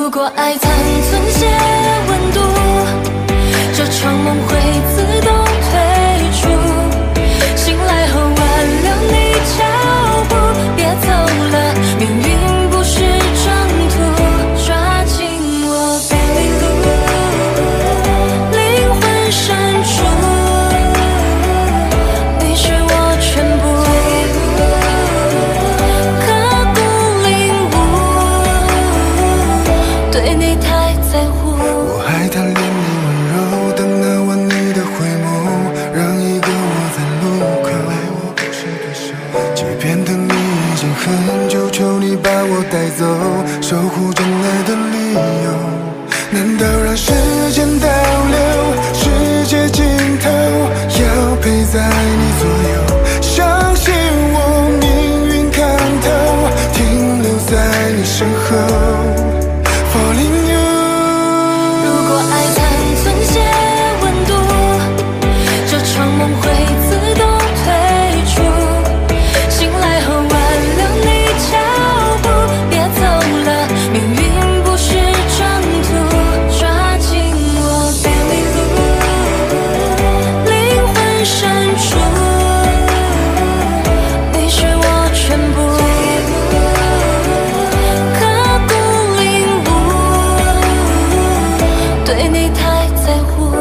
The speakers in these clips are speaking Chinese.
如果爱残存些温度，这场梦会自动退出。醒来后挽留你脚步，别走了，命运不是征途，抓紧我 baby blue， 灵魂深处，你是我全部，刻骨领悟，对你太在乎。 我还贪恋你温柔，等那晚你的回眸，让一个我在路口。我不是对手，即便等你已经很久，求你把我带走，守护真爱的理由。难道让时间倒流，世界尽头要陪在你左右？相信我，命运看透，停留在你身后。Falling you。 如果爱残存些温度，这场梦会自动退出。醒来后挽留你脚步，别走了，命运不是征途，抓紧我 baby blue， 灵魂深处，你是我全部，刻骨领悟，对你太在乎。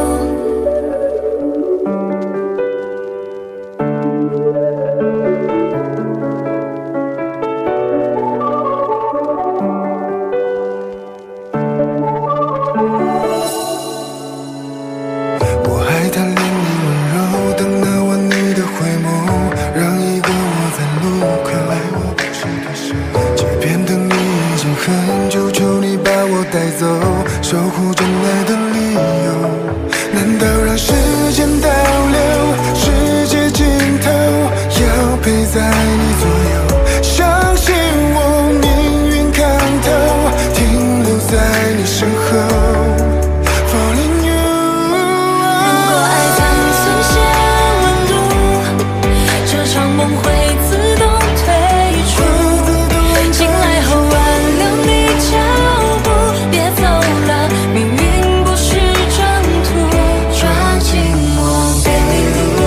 我还贪恋你温柔，等那晚你的回眸，让一个我在路口。我不是对手，即便等你已经很久，求你把我带走，守护真爱的理由。难道让时间倒流，世界尽头要陪在你左右？相信我，命运看透，停留在你身后。Falling you。 如果爱残存些温度，这场梦会自动退出。醒来后挽留你脚步，别走了，命运不是征途，抓紧我 baby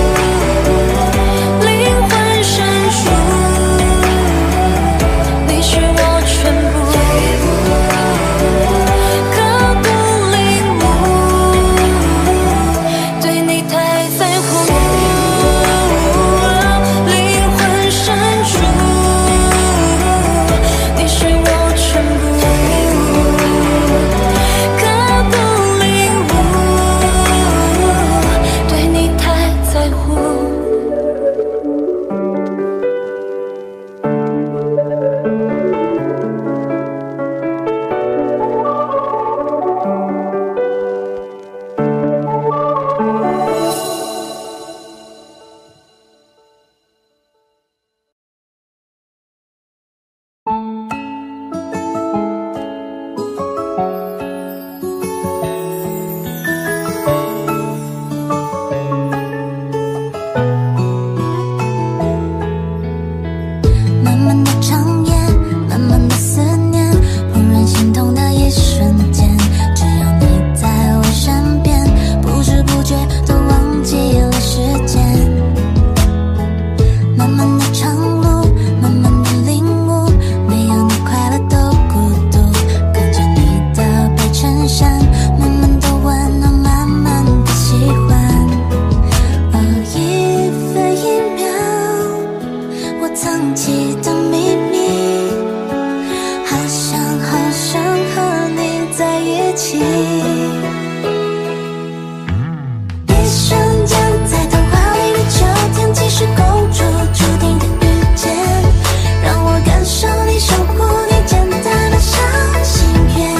blue， 灵魂深处，你是我全部，刻骨领悟，对你太在乎，灵魂深处，你是我全部，刻骨领悟，对你太在乎。 慢慢的长夜，慢慢的思念，怦然心动的一瞬间，只要你在我身边，不知不觉都忘记了时间。慢慢的长路，慢慢的领悟，没有你快乐都孤独，看着你的白衬衫，慢慢的温暖，慢慢的喜欢。哦，一分一秒，我藏起的秘密，好想好想和你在一起。一瞬间，在童话里的秋天，既是公主注定的遇见，让我感受你守护你简单的小心愿。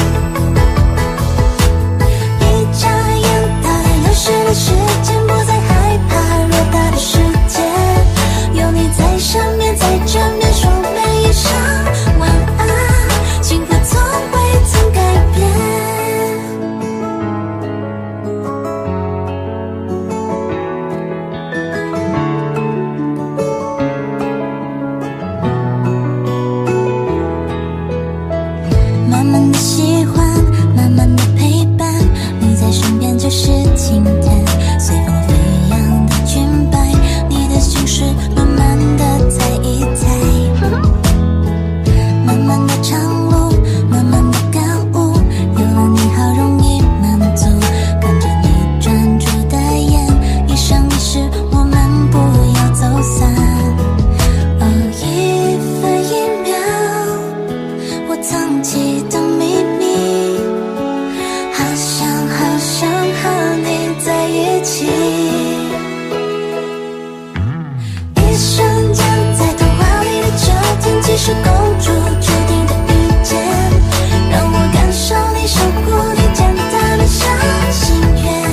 一眨眼，大概流逝的时间，不再害怕偌大的世界，有你在身边，在枕边说每一声晚安，幸福从未曾改变。 慢的陪伴，你在身边就是晴天，随风飞扬的裙摆，你的心事慢慢的猜一猜。漫漫的长路，慢慢的感悟，有了你好容易满足，看着你专注的眼，一生一世我们不要走散。哦，一分一秒我藏起的秘密，好想好想和你在一起。一瞬间在童话里的这天，既是公主注定的遇见，让我感受你守护你简单的小心愿。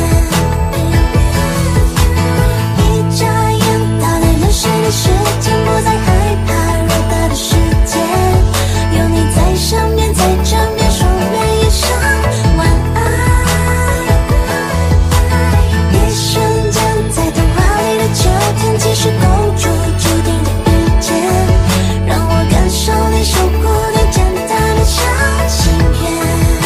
一眨眼到来流逝的时间，不再害怕偌大的世界，有你在身边，在枕边说每一声晚安。一瞬间在童话里的这天，既是公主注定的遇见，让我感受你守护你简单的小心愿。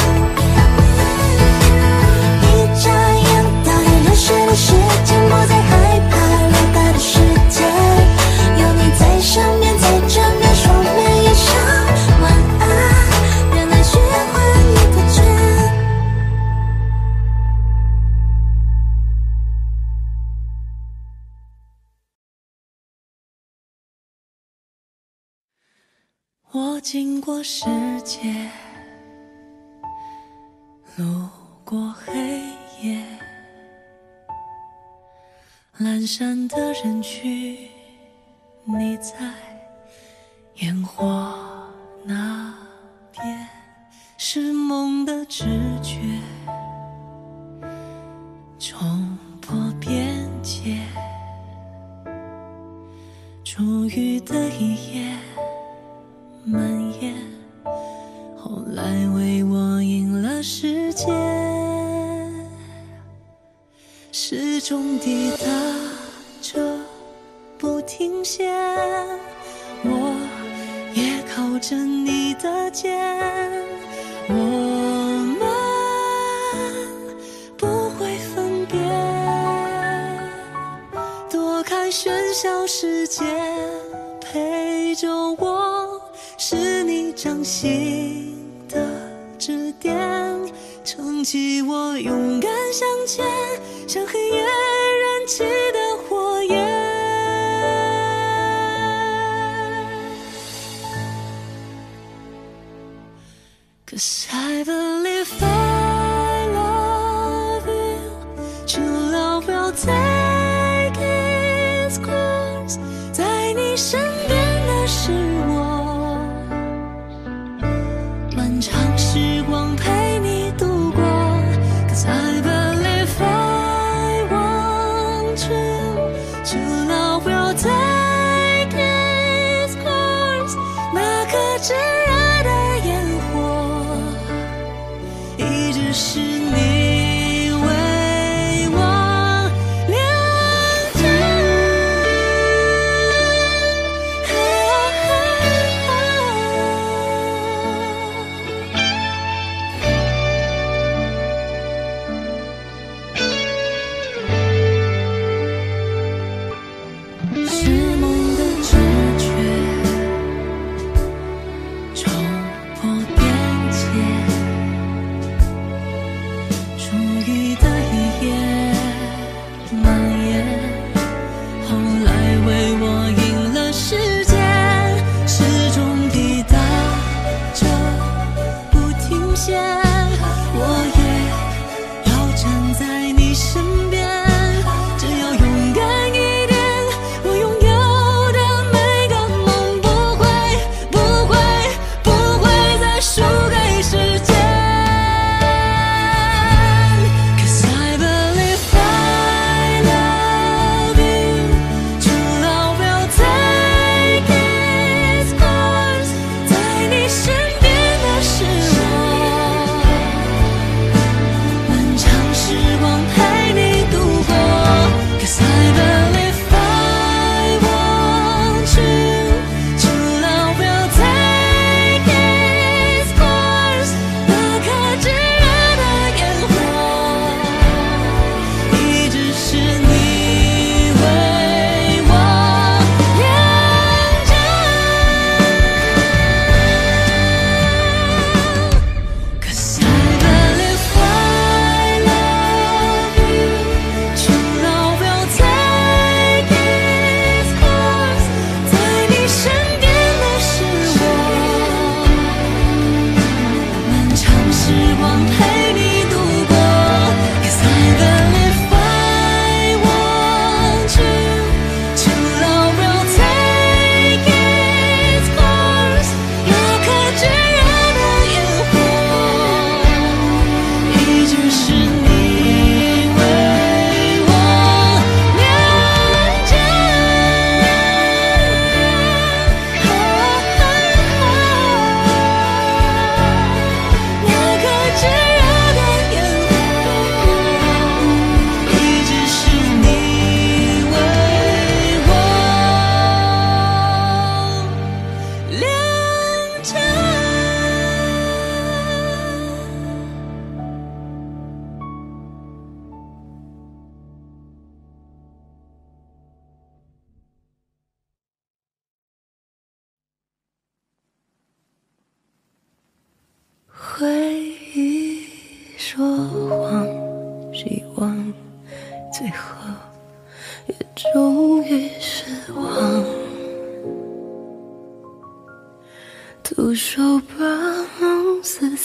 一眨眼到来流逝的时间，不再害怕偌大的世界，有你在身边，在枕边说每一声晚安，让爱学会你不倦。 我经过世界，路过黑夜，阑珊的人群，你在烟火那边，是梦的直觉，冲破边界，初遇的一夜蔓延，后来为我赢了世界，始终抵达着不停歇，我也靠着你的肩，我们不会分别，躲开喧嚣世界，陪着我，是你掌心的指点，撑起我勇敢向前，像黑夜燃起的火焰。Cause I believe I love you, true love will take its course， 在你身边的是我，漫长时光陪你度过。Cause I believe I want you, true love will take its course， 那颗炙热的烟火，一直是你为我亮着。是梦的直觉，冲破边界，初遇的一夜蔓延，后来为我赢了世界，始终抵达着不停歇，我也要站在你身边，只要勇敢一点，我拥有的每个梦不会再输给时间。Cause I believe I love you, true love will take its course， 在你身边的是我，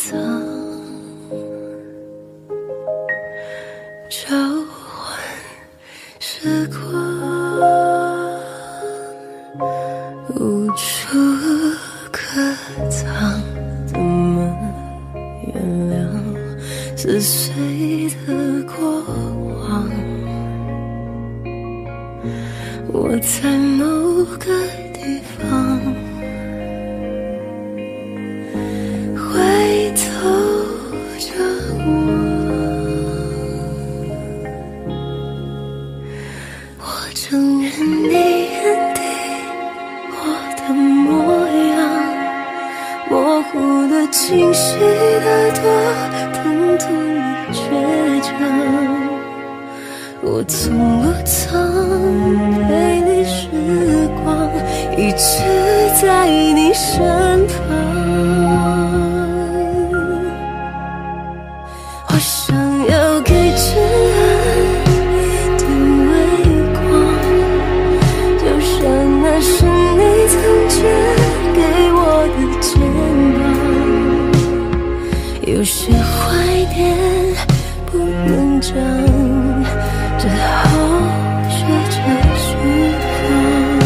藏，召唤时光，无处可藏。怎么原谅撕碎的过往？我在某个地方回头张我承认你眼底我的模样，模糊的、清晰的多，疼痛的倔强。我从不曾背离时光，一直在你身旁。我想要给这爱一点微光，就像那是你曾借给我的肩膀。有些怀念不能讲，只好学着去放。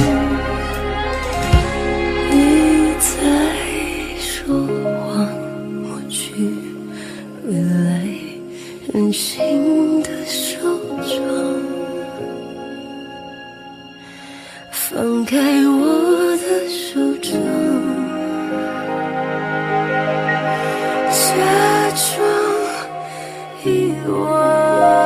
你在说谎，抹去未来任性的手掌，放开我的手掌，假装遗忘。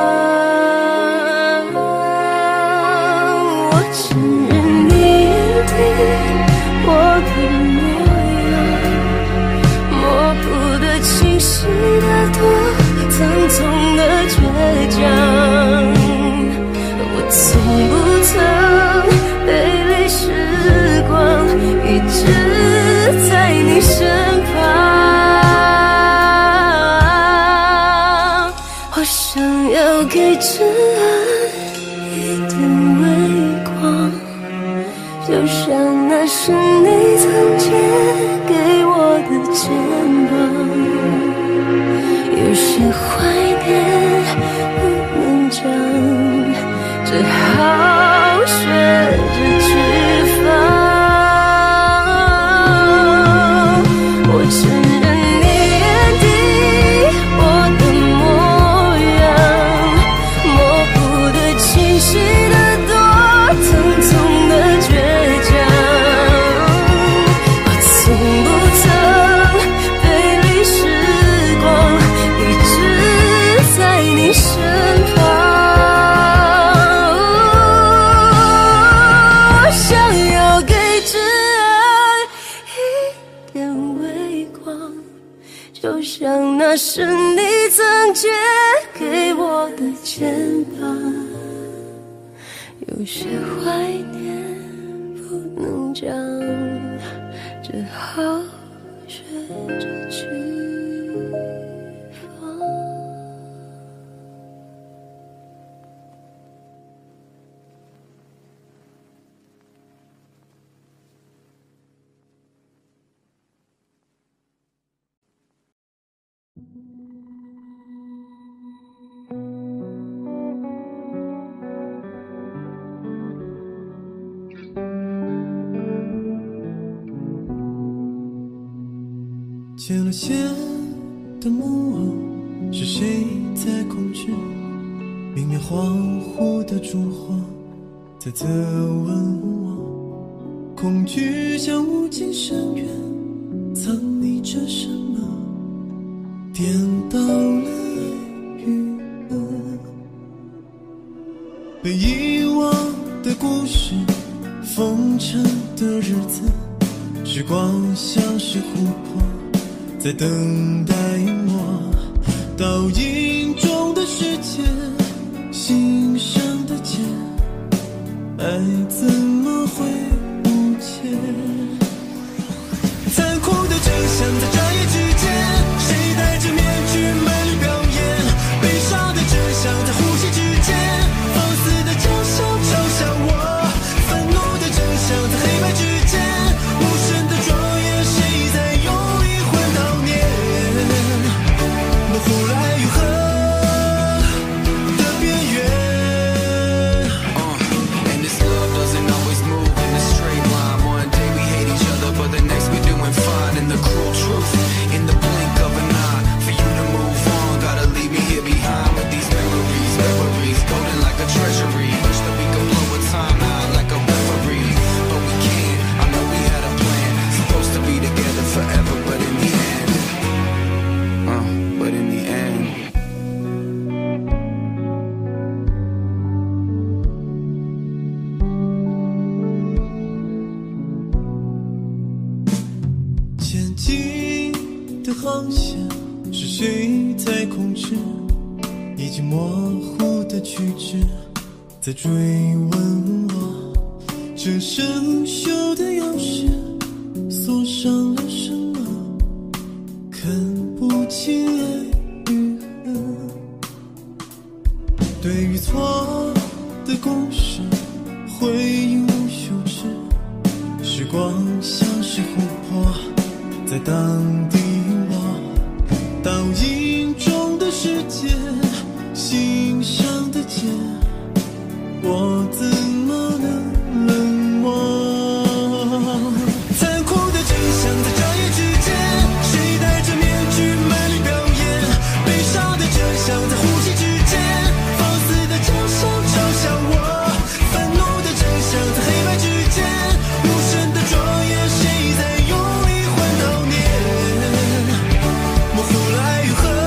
我的模样，模糊的、清晰的多，苍葱的倔强。我从不曾背离时光，一直在你身旁。我想要给这爱一点微光，就像那是你曾借给我的肩膀。有些怀念不能讲，只好学着去放。我承认你眼底我的模样，模糊的、清晰的多，层层的倔强。我从不曾背离时光，一直在你身旁。我想要给这爱一点微光，就像那是你曾借给我的肩膀。有些怀念不能讲，只好学着去放。 牵了线的木偶，是谁在控制？明明恍惚的烛火，在责问我。恐惧像无尽深渊，藏匿着什么？颠倒了爱与恶，被遗忘的故事，封尘的日子，时光像是琥珀，在等待我。倒影中的世界，心上的结，爱怎么会无解？残酷的真相在转眼之间，谁戴着面具卖力表演？悲伤的真相在呼吸之间，放肆的嘲笑我。愤怒的真相在黑白之间，无声的庄严，谁在用灵魂悼念？ 航线是谁在控制？已经模糊的曲直在追问我，这生锈的钥匙锁上了什么？看不清爱与恨。对于错的故事，回应无休止。时光像是琥珀，在当地我倒影中的世界，心上的结，我怎么能冷漠？残酷的真相在眨眼之间，谁戴着面具卖力表演？悲伤的真相在呼吸之间，放肆的掌声嘲笑我。愤怒的真相在黑白之间，无声的庄严，谁在用灵魂悼念？模糊了爱与恨。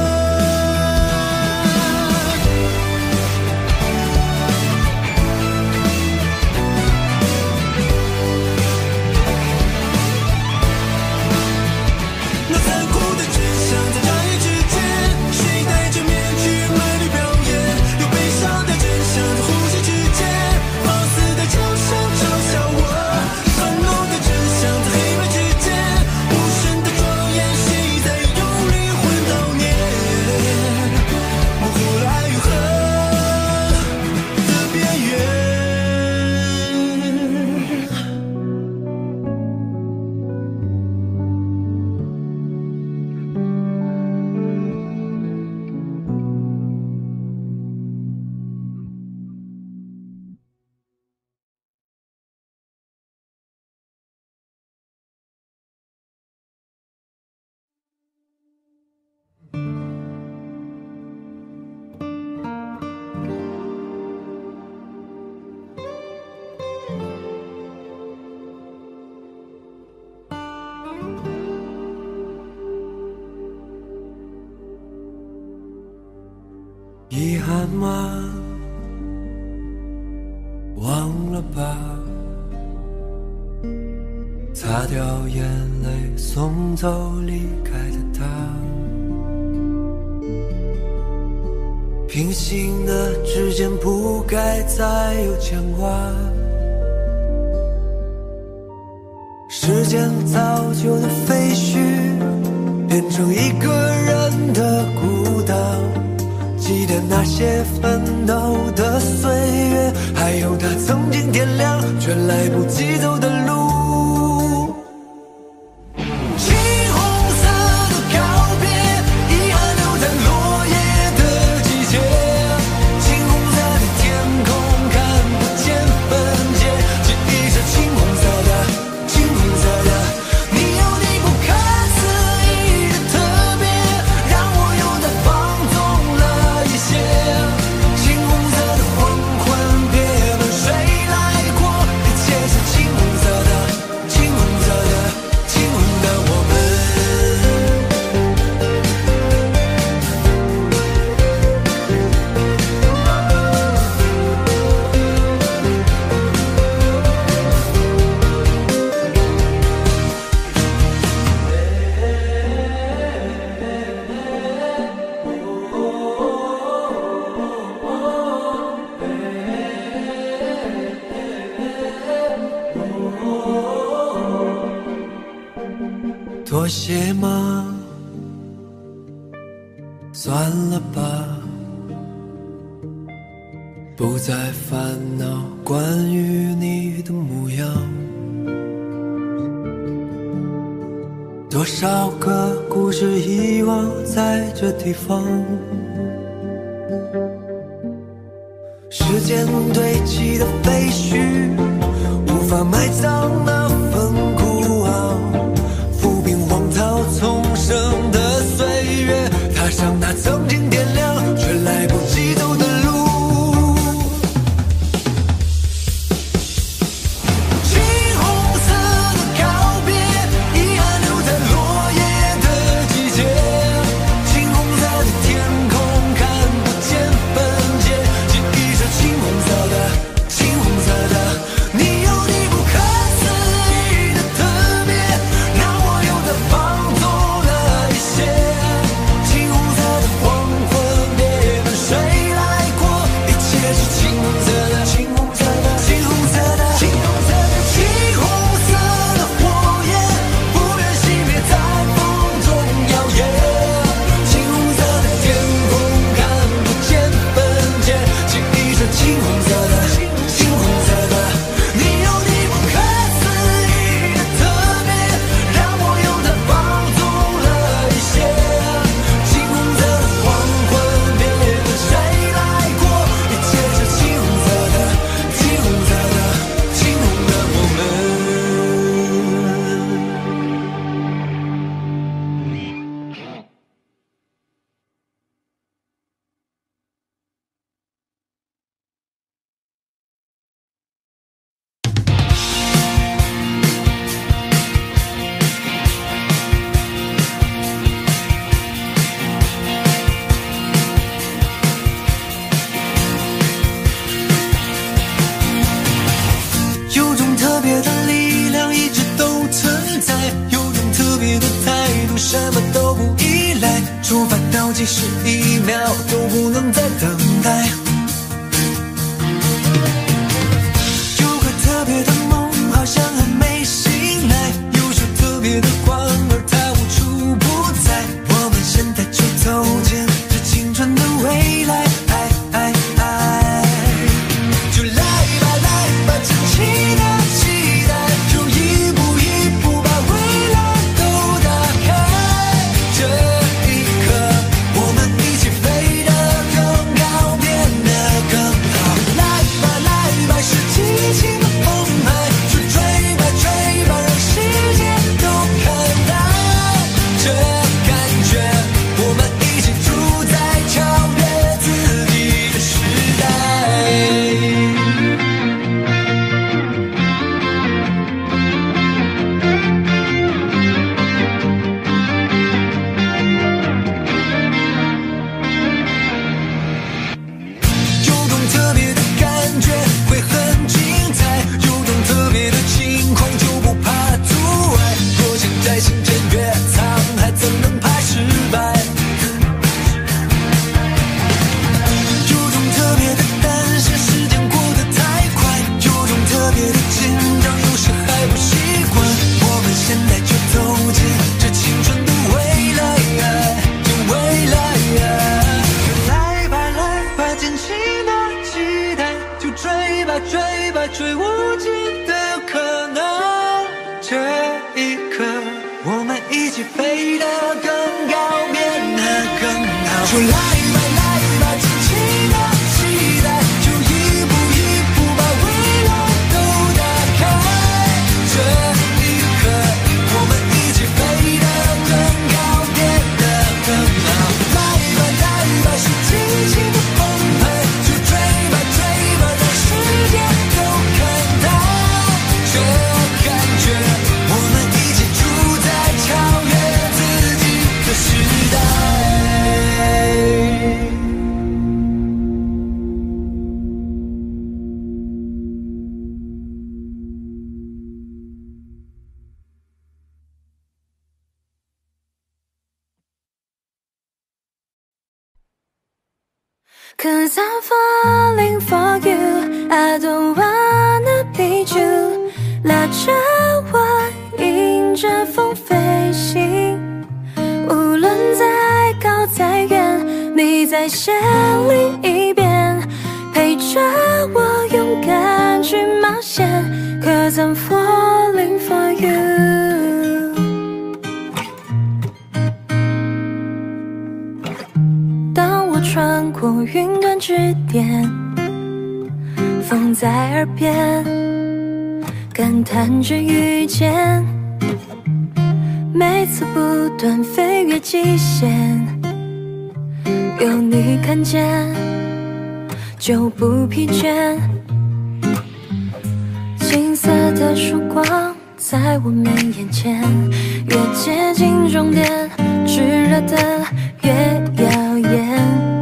那残酷的真相在眨眼之间，谁戴着面具卖力表演？有悲伤的真相在呼吸之间，放肆的掌声嘲笑我。愤怒的真相在黑白之间，无声的庄严，谁在用灵魂悼念？模糊了爱与恨的边缘。 遗憾吗？忘了吧，擦掉眼泪，送走离开的他。平行的指尖不该再有牵挂，时间造就的废墟，变成一个人的孤岛。记得那些奋斗的岁月，还有他曾经点亮却来不及走的路。青红色的告别，遗憾留在落叶的季节。青红色的天空看不见分界，记忆是青红色的，青红色的。你有你不可思议的特别，让我有的放纵了一些。青红色的黄昏，别问谁来过，一切是青红色的，青红色的，青红的我们。妥协吗？算了吧，不再烦恼关于你的模样。多少个故事遗忘在这地方，时间堆积的废墟，无法埋葬那份孤傲。浮萍荒草丛生的岁月，踏上那曾经点亮却来不及走的路。青红色的告别，遗憾留在落叶的季节。青红色的天空看不见分界，记忆是青红色的，青红色的。你有你不可思议的特别，让我有的放纵了一些。 把倒计时1秒都不能再等待。有个特别的梦，好像还没醒来，有束特别的光，而它无处不在。我们现在就走进这青春的未来，就来吧来吧，尽情的期待，就一步一步把未来都打开。这一刻，我们一起飞得更高，变得更好。来吧来吧，是激情的澎湃，就追吧追吧，让世界都看到这感觉。我们一起住在超越自己的时代。有种特别的感觉会很精彩，有种特别的情况就不怕阻碍。若现在心间越苍海，怎能怕失败？有种特别的担心，时间过得太快，有种特别的紧张，有时还不习惯。我们现在就走进这青春的未来，这未来。来吧来吧，尽情的期待，就追吧追吧，追无尽的可能。这一刻，我们一起飞得更高，变得更好。就来吧来吧，尽情的期待，就一步一步把未来都打开。这一刻，我们一起飞得更高，变得更好。来吧来吧，是激情的澎湃，就追吧追吧，让世界都看到这感觉。我们一起住在超越自己的时代。 Cause I'm falling for you, I don't wanna be you。 拉着我迎着风飞行，无论再高再远，你在线另一边，陪着我勇敢去冒险。Cause I'm falling for you。 当我穿过云端之巅，风在耳边感叹着遇见，每次不断飞越极限，有你看见就不疲倦。金色的曙光在我们眼前，越接近终点，炙热的越耀眼。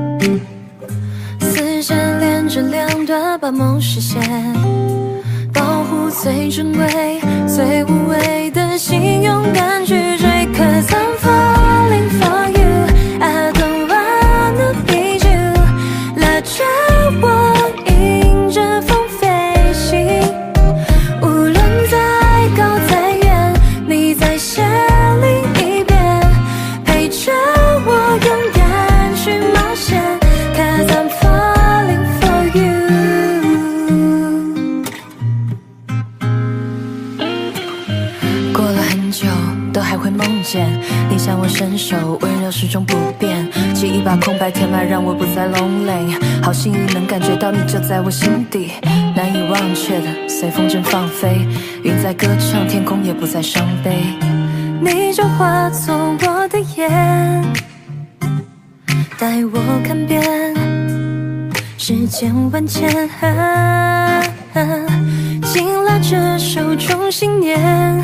丝线连着两端，把梦实现。保护最珍贵、最无畏的心，勇敢去追。Cause I'm falling for you, I don't wanna be you。 拉着我迎着风飞行，无论再高再远，你在线另一边，陪着我勇敢去冒险。Cause I'm falling for you。 过了很久，都还会梦见你向我伸手，温柔始终不变。记忆把空白填满，让我不再 lonely。好幸运能感觉到你就在我心底，难以忘却的随风筝放飞。云在歌唱，天空也不再伤悲。你就化作我的眼，带我看遍世间万千。紧拉着手中信念，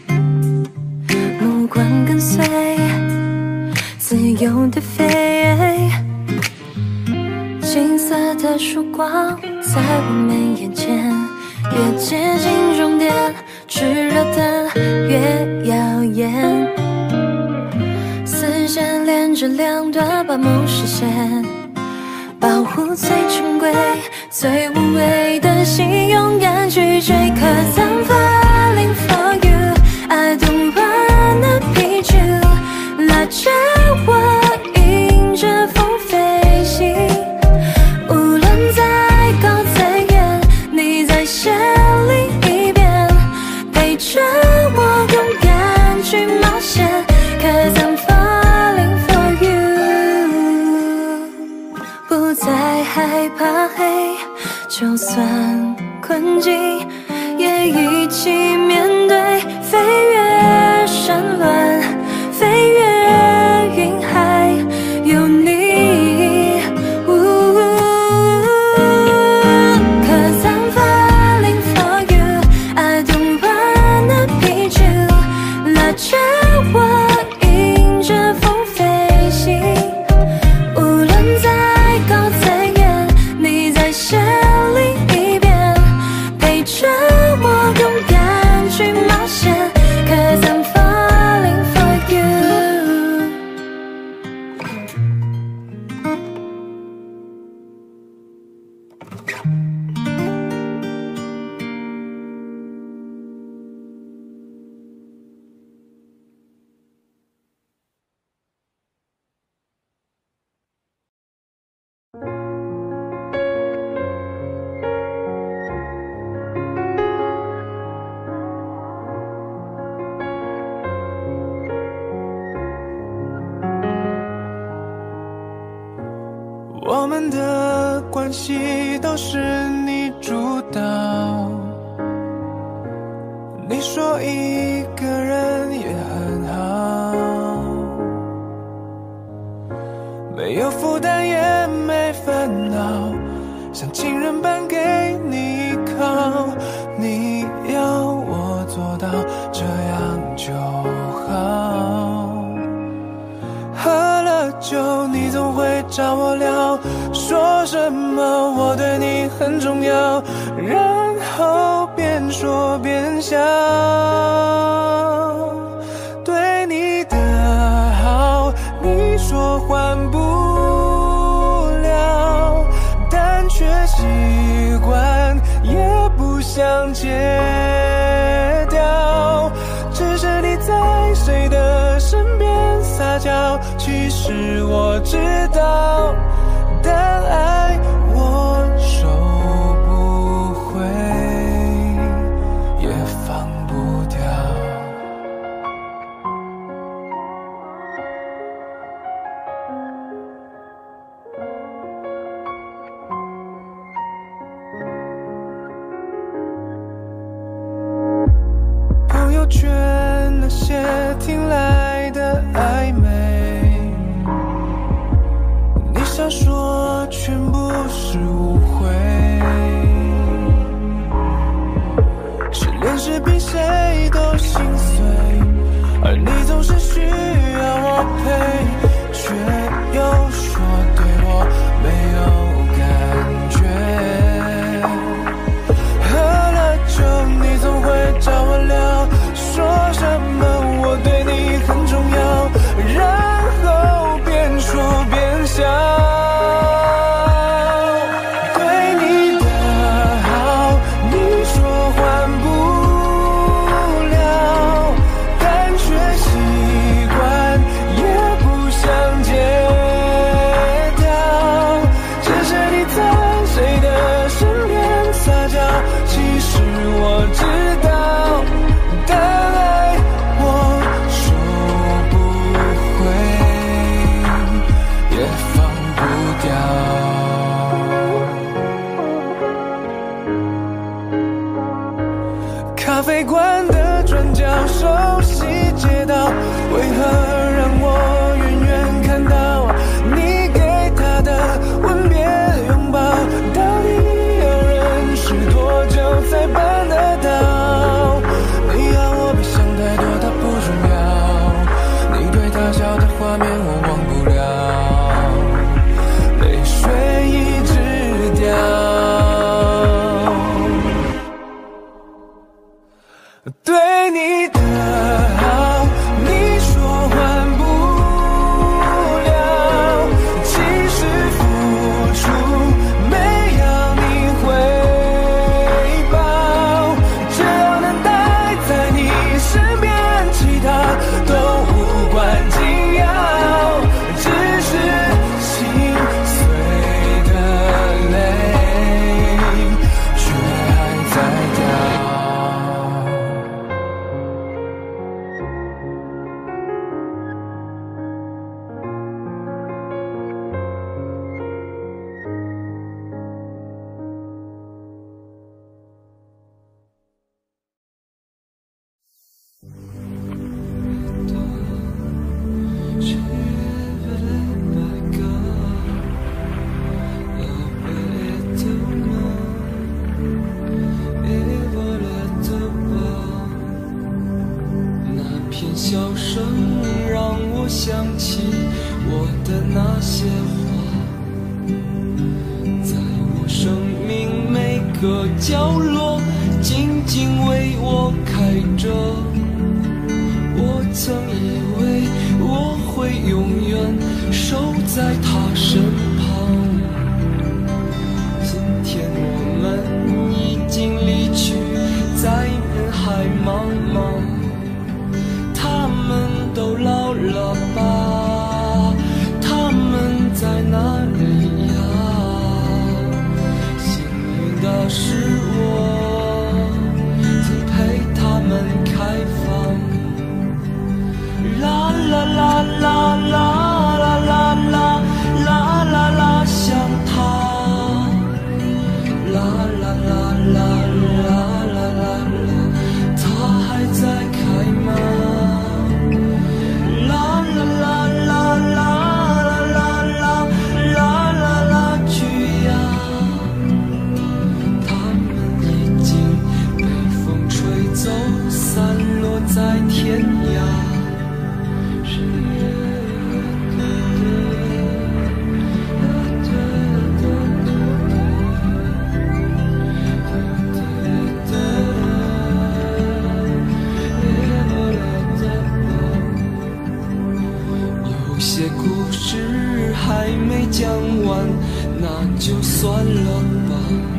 目光跟随，自由的飞。金色的曙光在我们眼前，越接近终点，炙热的越耀眼。丝线连着两端，把梦实现，保护最珍贵、最无畏的心，勇敢去追。Cause I'm falling for you, I don't wanna be you。拉着我迎着风飞行，无论再高再远，你在线另一边，陪着我勇敢去冒险。Cause I'm falling for you， 不再害怕黑，就算困境也一起面对，飞越山峦，飞越云海，有你。Cause I'm falling for you, I don't wanna be you。拉着我迎着风飞行，无论再高再远，你在线另一边，陪着我勇敢去冒险。Cause I'm falling for you。 我们的关系都是你主导，你说一个人也很好，没有负担也没烦恼，像亲人般给你依靠。你要我做到这样就好。喝了酒你总会找我聊，说什么我对你很重要，然后边说边笑。对你的好你说还不了，但却习惯也不想戒掉，只是你在谁的身边撒娇，其实我知道，但爱我收不回，也放不掉。朋友圈那些听来的暧昧，你想说却些话，在我生命每个角落静静为我开着。我曾以为我会永远守在他身旁，今天我们已经离去，在人海茫茫。他们都老了吧？他们在哪里呀？幸运的是我曾陪他们开放。啦啦啦啦啦啦啦啦啦啦啦，想他。啦啦啦啦啦啦啦啦，他还在开吗？啦啦啦啦啦啦啦啦啦啦啦，去呀！他们已经被风吹走，散落在天涯。故事还没讲完，那就算了吧。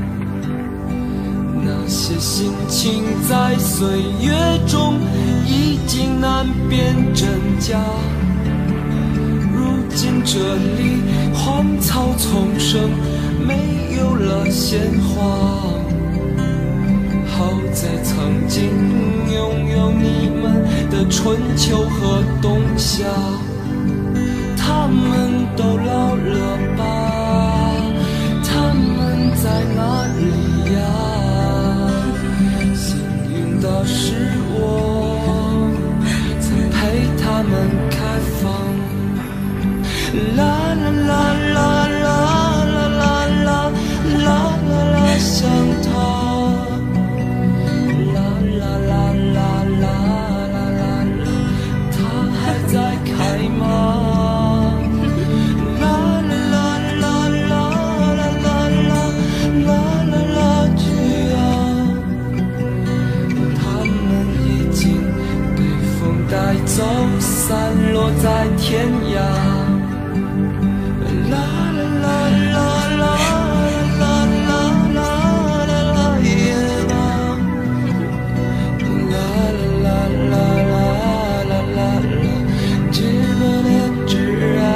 那些心情在岁月中已经难辨真假。如今这里荒草丛生，没有了鲜花。好在曾经拥有你们的春秋和冬夏。他们都老了吧？他们在哪里呀？幸运的是我曾陪他们开放。啦啦啦啦啦啦啦啦啦啦啦，想他。啦啦啦啦啦啦啦啦，他还在开吗？带走，散落在天涯。啦啦啦啦啦啦啦啦啦啦耶啦。啦啦啦啦啦啦啦啦，知不了知啊。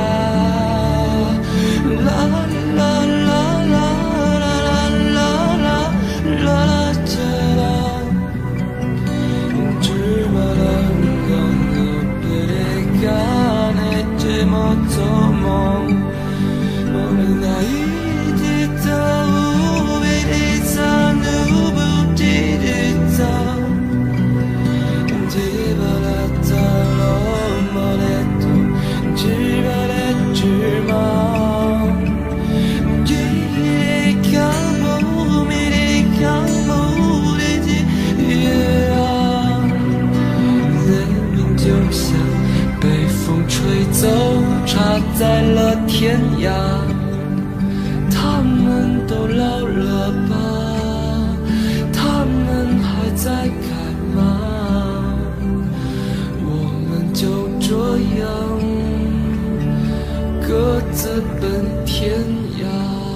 啦啦啦啦啦啦啦啦啦知啦，知不了。插在了天涯，他们都老了吧？他们还在干嘛？我们就这样各自奔天涯。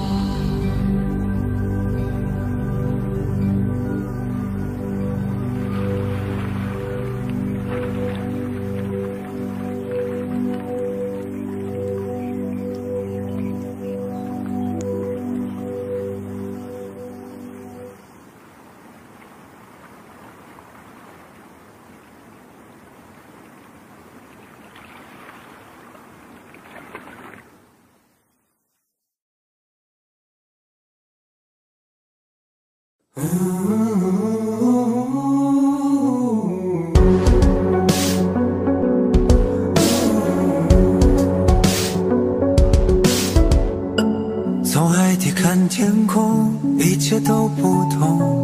从海底看天空，一切都不同。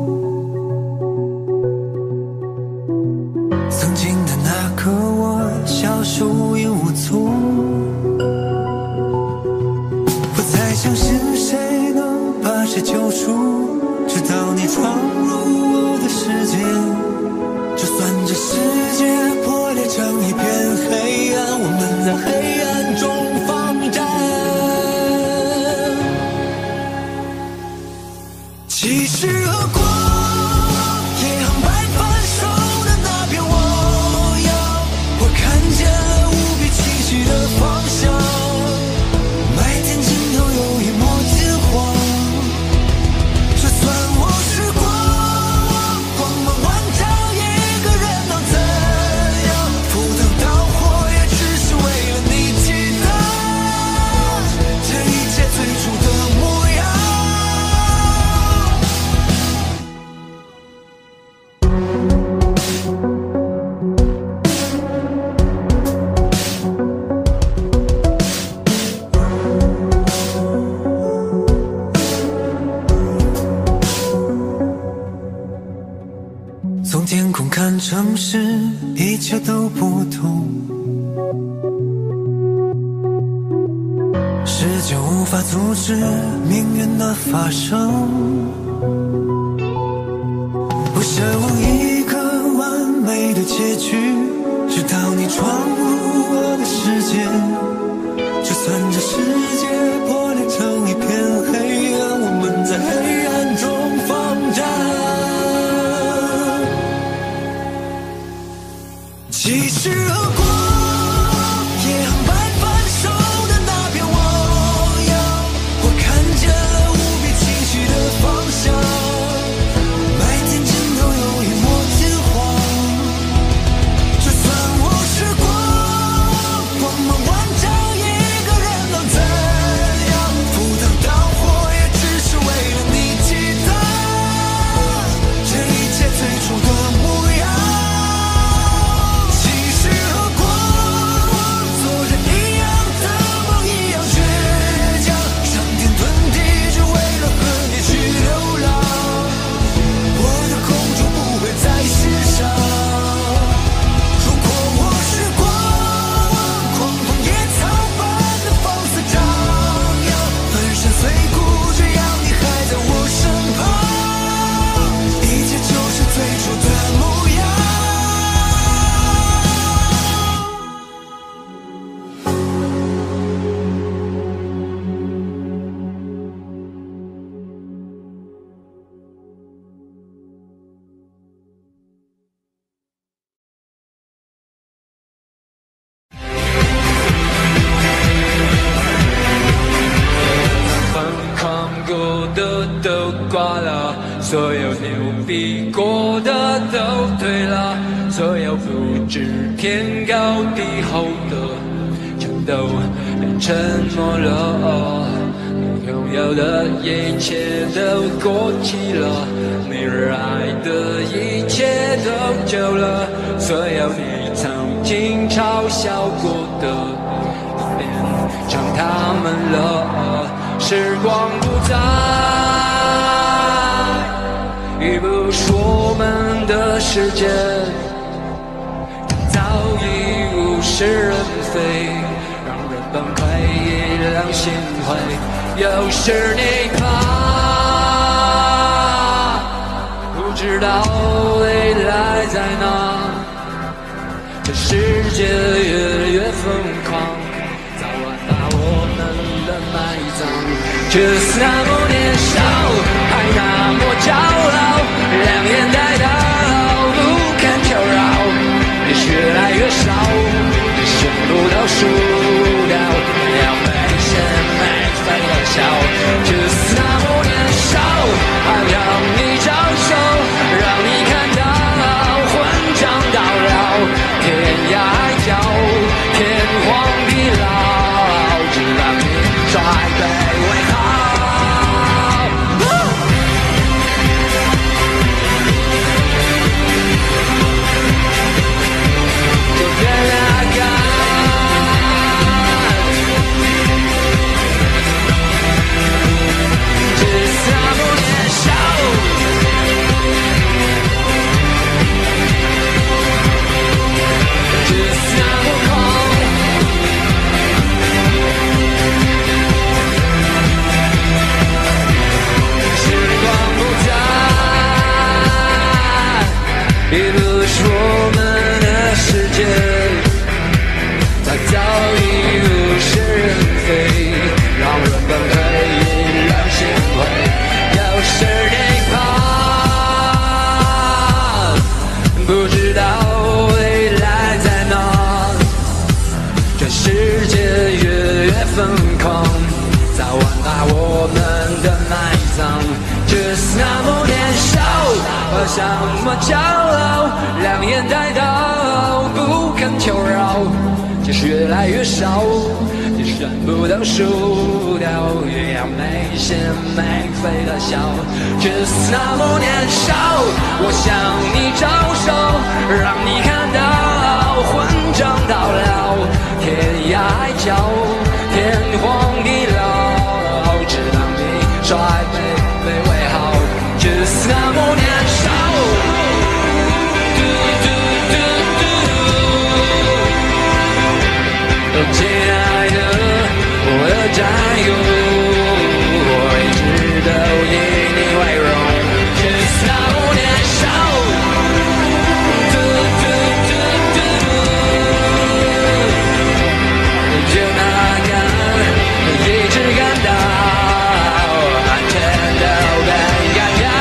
曾经的那刻，我消失无影无踪。 救赎，直到你闯入我的世界。就算这世界破裂成一片黑暗，我们在黑暗中放战。其实和过夜航白帆守的那片我要，我看见了无比清晰的方向，麦田尽头有一抹金黄。就算我是光，光芒万丈，一个人能怎样？赴汤蹈火也只是为了你记得这一切最初的模样。从天空看城市，一切都不同。时间无法阻止命运的发生，不奢望一个完美的结局，直到你闯入我的世界。就算这世界破裂成一片黑暗，我们在黑暗中放战。其实和过夜航白帆守的那片我要，我看见了无比清晰的方向，麦田尽头有一抹金黄。就算我是光，光芒万丈，一个人能怎样？赴汤蹈火也只是为了你记得这一切最初的模样。 都挂了，所有牛逼过的都退了，所有不知天高地厚的全都变沉默了。你拥有的一切都过期了，你热爱的一切都旧了，所有你曾经嘲笑过的变成他们了。时光不再已不是我们的时间，早已物是人非，让人崩溃，让心灰。有时你怕不知道未来在哪，这世界越来越疯狂，早晚把我们的埋葬。就是那么年少，还那么骄傲，两眼带到不堪挑扰，也越来越少，全部都输掉，要被谁没飞的笑。就是那么年少，还让你招手，让你看到混账到老，天涯海角，天荒地老，只让你衰退为好。 狂，早晚把我们的埋葬。只是那么年少，好像那么骄傲，两眼带刀，不肯求饶。即使越来越少，即使全部都输掉，也要没心没肺的笑。只是那么年少，我向你招手，让你看到混账到老，天涯海角，天荒地老，直到你衰卑为好。只是那么年少。亲爱的，我的战友，我一直都以你为荣。只是那么年少，就那样一直感到安全都更干扰。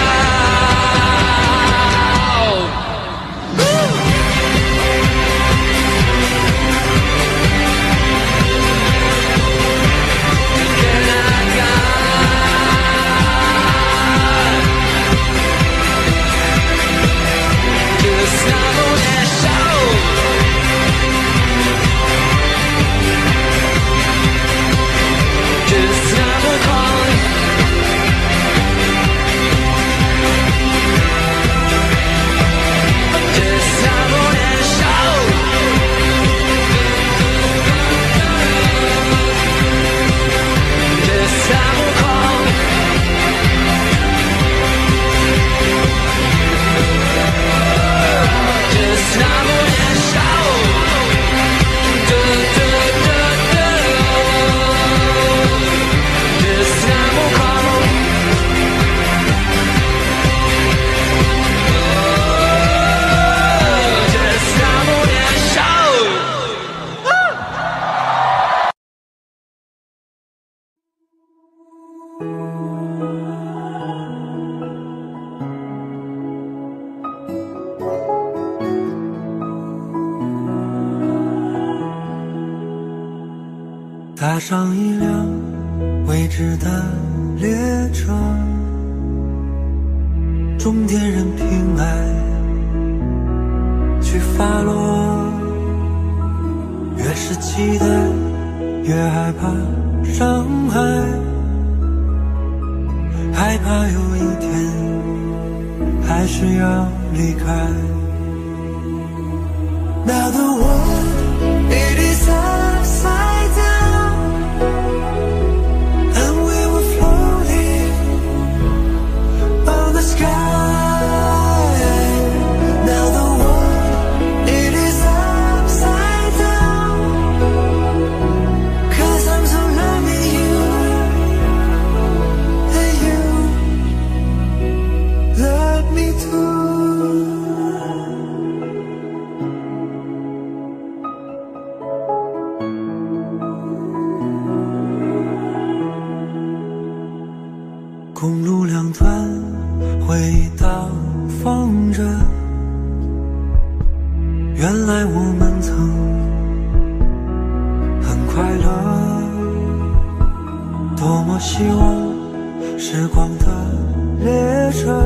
搭上一辆未知的列车，终点任凭爱去发落。越是期待，越害怕伤害，害怕有一天还是要离开。Now the world it is upside down, and we were floating on the sky. Now the world it is upside down, 'cause I'm so loving you, and you love me too.公路两端回忆荡放着，原来我们曾很快乐。多么希望时光的列车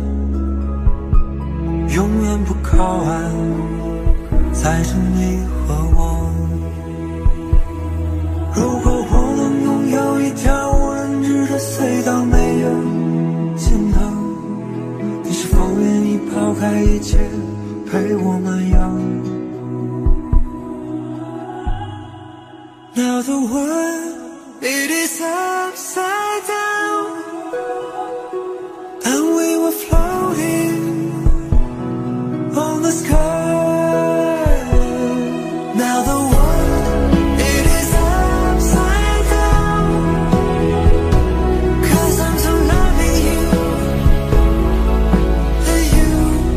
永远不靠岸，载着你和我。如果我能拥有一条无人知的隧道，没有尽头，你是否愿意抛开一切陪我漫游？ Now the world it is upside down, and we were floating on the sky. Now the world it is upside down, 'cause I'm so loving you, and you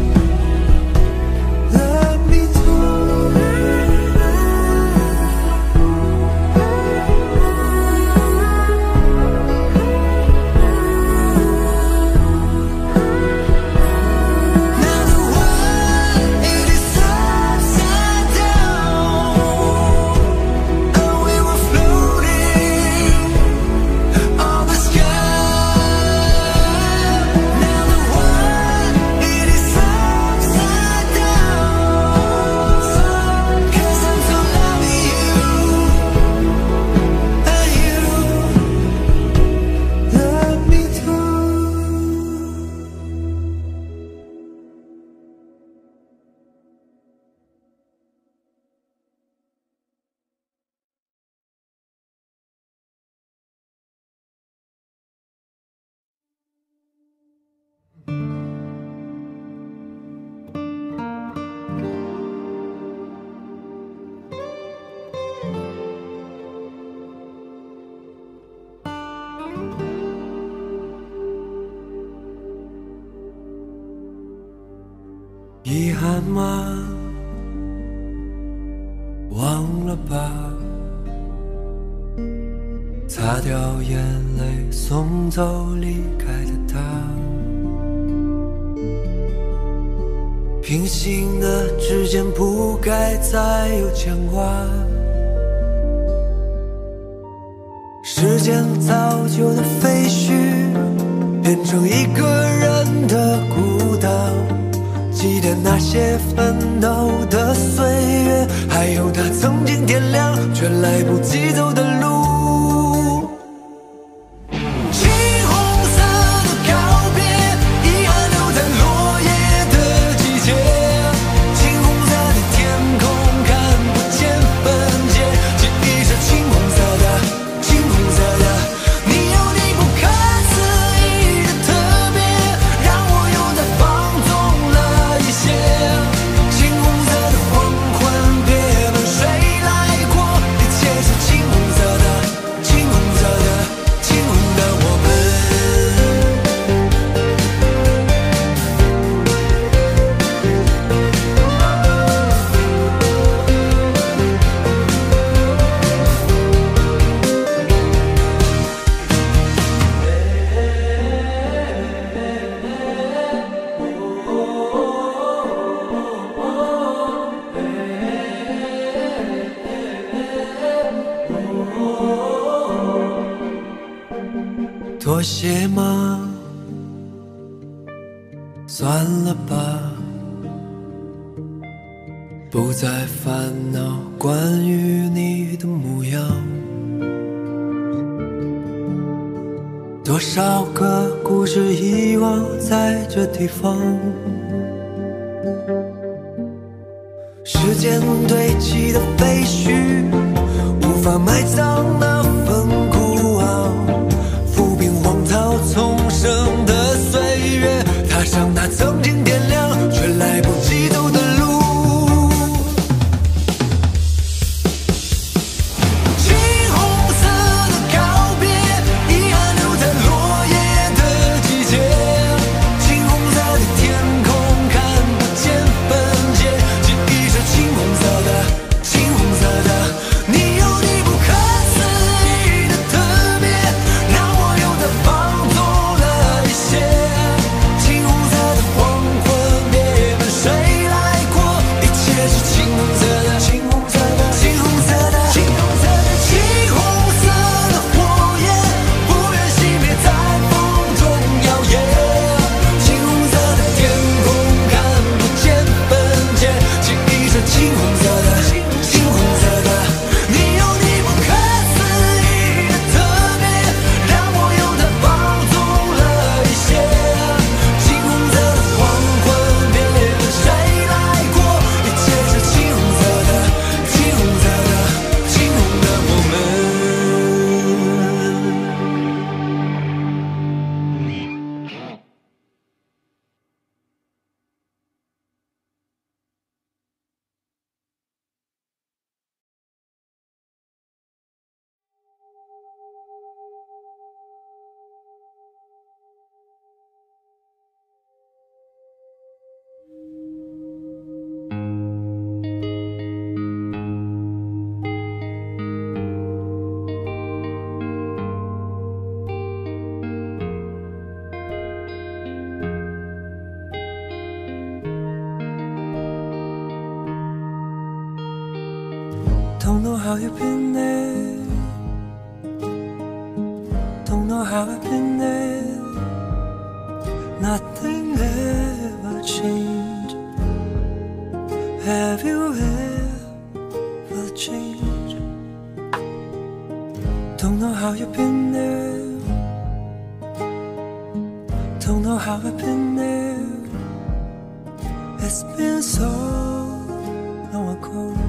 love me too. 算吗？忘了吧，擦掉眼泪，送走离开的他。平行的指尖不该再有牵挂，时间造就的废墟变成一个人的孤岛，祭奠那些奋斗的岁月，还有他曾经点亮却来不及走的路。妥协吗？算了吧，不再烦恼关于你的模样。多少个故事遗忘在这地方，时间堆积的废墟，无法埋葬那份孤傲。荒草丛生的岁月，踏上那曾经点亮却来不及走的路。青红色的告别，遗憾留在落叶的季节。青红色的天空看不见分界，记忆是青红色的，青红色的。你有你不可思议的特别，让我有的放纵了一些。青红色的黄昏别问谁来过，一切是青红色的，青红色的，青红色的，青红色的，青红色的火焰不愿熄灭，在风中摇曳。青红色的天空看不见分界，记忆是青红色的，青红色的。你有你不可思议的特别，让我有的放纵了一些。青红色的黄昏别问谁来过，一切是青红色的，青红色的，青红的我们。Don't know how you've been there. Don't know how I've been there. Nothing ever changed. Have you ever changed? Don't know how you've been there. Don't know how I've been there. It's been so long ago.